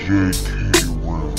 JT Will.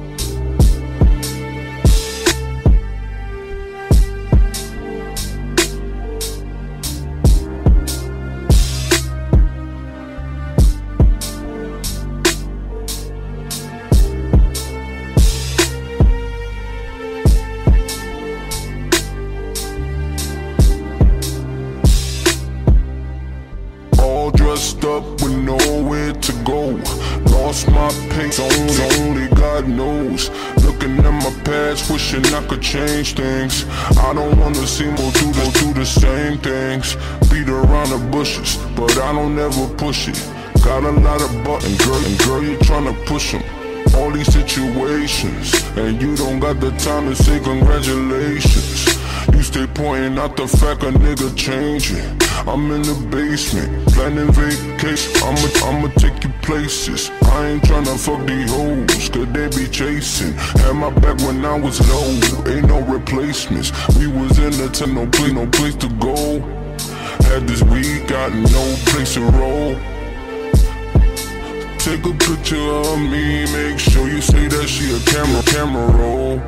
All dressed up with nowhere to go. Lost my pace, only God knows. Looking at my past, wishing I could change things. I don't wanna see more do the same things. Beat around the bushes, but I don't ever push it. Got a lot of buttons, girl, you tryna push them. All these situations, and you don't got the time to say congratulations. You stay pointing out the fact a nigga changing. I'm in the basement, planning vacation. I'ma take you places. I ain't tryna fuck these hoes, cause they be chasing. Had my back when I was low, ain't no replacements. We was in the tent, no place to go. Had this week, got no place to roll. Take a picture of me, make sure you say that she a camera roll.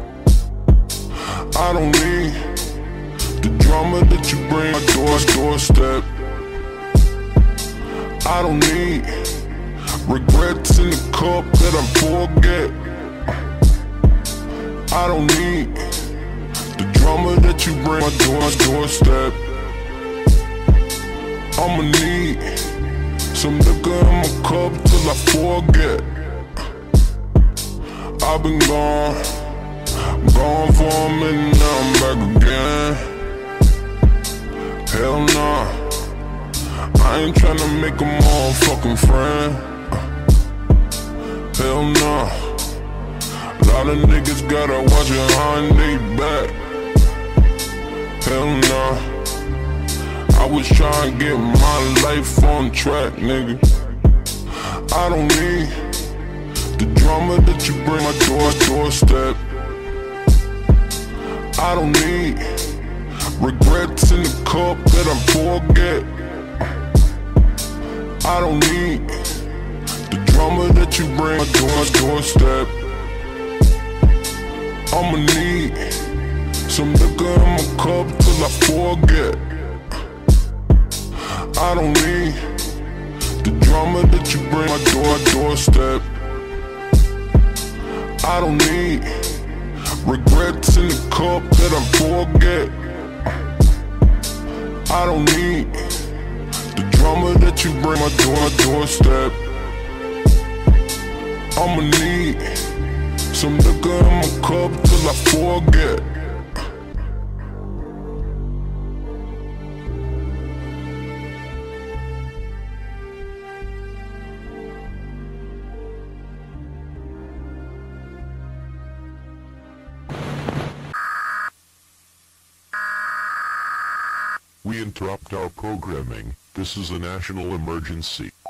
I don't need the drama that you bring my doorstep. I don't need regrets in the cup that I forget. I don't need the drama that you bring my doorstep. I'ma need some liquor in my cup till I forget. I've been gone for a minute, now I'm back again. Hell nah, I ain't tryna make a motherfucking friend. Hell nah, lot of niggas gotta watch it behind they back. Hell nah, I was tryna get my life on track, nigga. I don't need the drama that you bring my doorstep. I don't need regrets in the cup that I forget. I don't need the drama that you bring my doorstep. I'ma need some liquor in my cup till I forget. I don't need the drama that you bring my doorstep. I don't need regrets in the cup that I forget. I don't need the drama that you bring my doorstep. I'ma need some liquor in my cup till I forget. We interrupt our programming. This is a national emergency.